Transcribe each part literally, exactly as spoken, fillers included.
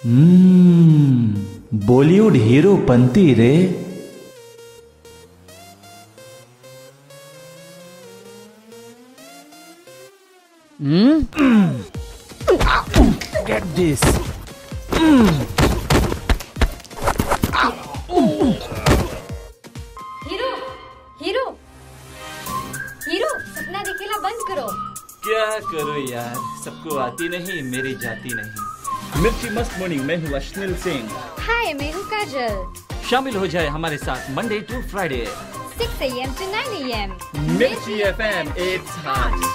हम्म Bollywood hero पंती रे। Hmm get this. Hero hero hero सपना दिखेला बंद करो। क्या करो यार, सबको आती नहीं, मेरी जाती नहीं। मिर्ची मस्त मॉर्निंग में हूँ अश्निल सिंह। हाय मैं हूँ काजल। शामिल हो जाए हमारे साथ Monday to Friday six A M to nine A M Mirchi F M it's hot.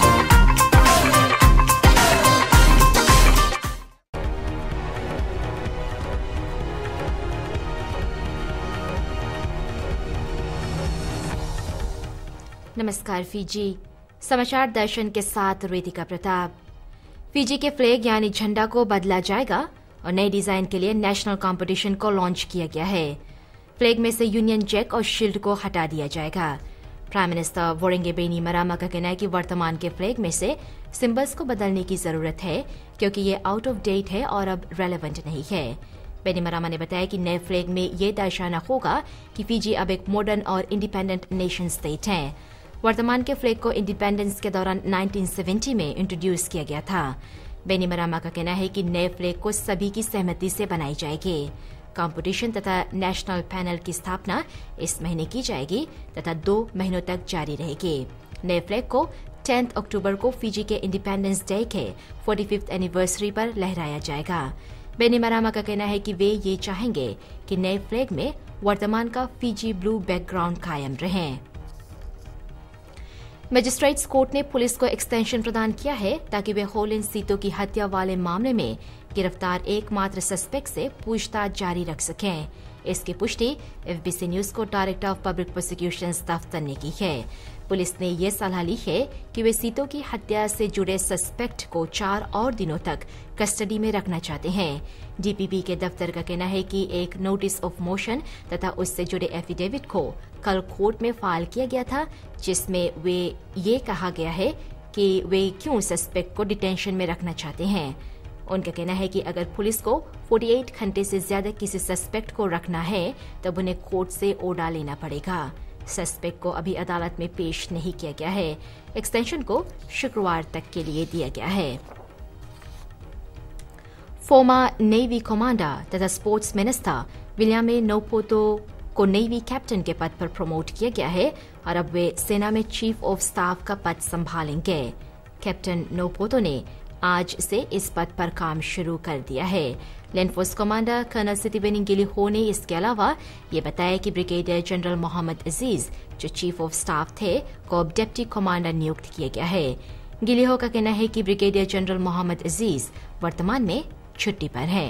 नमस्कार फीजी समाचार दर्शन के साथ रितिका प्रताप। फीजी के फ्लैग यानी झंडा को बदला जाएगा और नए डिजाइन के लिए नेशनल कंपटीशन को लॉन्च किया गया है। फ्लैग में से यूनियन जैक और शील्ड को हटा दिया जाएगा। प्राइम मिनिस्टर वोरेंगे बेनीमरामा का कहना है कि वर्तमान के फ्लैग में से सिंबल्स को बदलने की जरूरत है क्योंकि ये आउट ऑफ डेट है और अब रेलेवेंट नहीं है। बेनीमरामा ने बताया कि नए फ्लैग में यह दर्शाना होगा कि फीजी अब एक मॉडर्न और इंडिपेंडेंट नेशन स्टेट है। वर्तमान के फ्लैग को इंडिपेंडेंस के दौरान नाइनटीन सेवेंटी में इंट्रोड्यूस किया गया था। बेनीमरामा का कहना है कि नए फ्लैग को सभी की सहमति से बनाई जाएगी। कंपटीशन तथा नेशनल पैनल की स्थापना इस महीने की जाएगी तथा दो महीनों तक जारी रहेगी। नए फ्लैग को टेंथ अक्टूबर को फीजी के इंडिपेंडेंस डे के फोर्टी फिफ्थ एनिवर्सरी पर लहराया जाएगा। बेनीमरामा का कहना है कि वे ये चाहेंगे कि नए फ्लैग में वर्तमान का फीजी ब्लू बैकग्राउंड कायम रहे। मजिस्ट्रेट्स कोर्ट ने पुलिस को एक्सटेंशन प्रदान किया है ताकि वे होलिन सीतों की हत्या वाले मामले में गिरफ्तार एकमात्र सस्पेक्ट से पूछताछ जारी रख सकें। इसकी पुष्टि एफबीसी न्यूज को डायरेक्टर ऑफ पब्लिक प्रोसिक्यूशन दफ्तर ने की है। पुलिस ने यह सलाह ली है कि वे सीतों की हत्या से जुड़े सस्पेक्ट को चार और दिनों तक कस्टडी में रखना चाहते हैं। डीपीपी के दफ्तर का कहना है कि एक नोटिस ऑफ मोशन तथा उससे जुड़े एफिडेविट को कल कोर्ट में फाइल किया गया था, जिसमें वे ये कहा गया है कि वे क्यों सस्पेक्ट को डिटेंशन में रखना चाहते हैं। उनका कहना है कि अगर पुलिस को अड़तालीस घंटे से ज्यादा किसी सस्पेक्ट को रखना है तब उन्हें कोर्ट से ऑर्डर लेना पड़ेगा। सस्पेक्ट को अभी अदालत में पेश नहीं किया गया है। एक्सटेंशन को शुक्रवार तक के लिए दिया गया है। फॉर्मर नेवी कमांडर तथा स्पोर्ट्स मिनिस्टर विलियम नोपोतो को नेवी कैप्टन के पद पर प्रमोट किया गया है और अब वे सेना में चीफ ऑफ स्टाफ का पद संभालेंगे। कैप्टन नोपोतो ने आज से इस पद पर काम शुरू कर दिया है। Land force commander colonel Sitiveni Qiliho ने इसके अलावा ये बताया कि ब्रिगेडियर जनरल मोहम्मद अजीज, जो चीफ ऑफ स्टाफ थे, को अब डिप्टी कमांडर नियुक्त किया गया है। गिलिहो का कहना है कि ब्रिगेडियर जनरल मोहम्मद अजीज वर्तमान में छुट्टी पर है।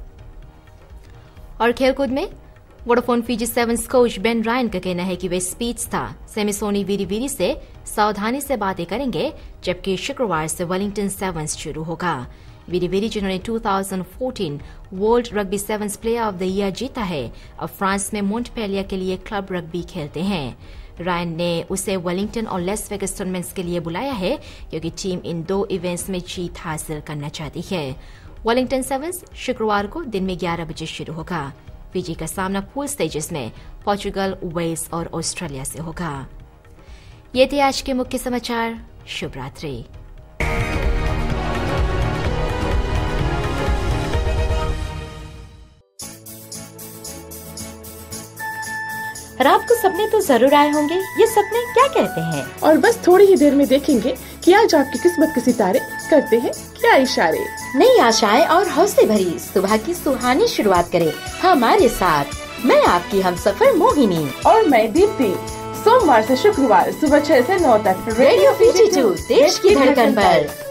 और खेलकूद में Vodafone Fiji sevens coach Ben Ryan का कहना है कि वे स्पीड्स था सेमिसोनी वीरी वीरी से सावधानी से बातें करेंगे, जबकि शुक्रवार से वेलिंगटन सेवंस शुरू होगा। वीरी वीरी, जिन्होंने दो हज़ार चौदह world rugby sevens player of the year जीता है, अब फ्रांस में मोंटपेलियर के लिए क्लब रग्बी खेलते हैं। रायन ने उसे वेलिंगटन और लेस वेगस टूर्नामेंट्स के लिए बुलाया है क्योंकि टीम इन दो इवेंट्स में जीत हासिल करना चाहती है। वेलिंगटन सेवंस शुक्रवार को दिन में ग्यारह बजे शुरू होगा। फीजी का सामना पूल स्टेजेस में पोर्चुगल, वेल्स और ऑस्ट्रेलिया से होगा। ये थे आज के मुख्य समाचार। शुभ रात्रि। रात को सपने तो जरूर आए होंगे। ये सपने क्या कहते हैं? और बस थोड़ी ही देर में देखेंगे कि आज आपकी किस्मत के सितारे करते हैं क्या इशारे। नई आशाएं और हौसले भरी सुबह की सुहानी शुरुआत करें हमारे साथ। मैं आपकी हमसफर मोहिनी और मैं दीप्ति। सोमवार से शुक्रवार सुबह छह से नौ तक रेडियो फीजी टू देश की धड़कन पर।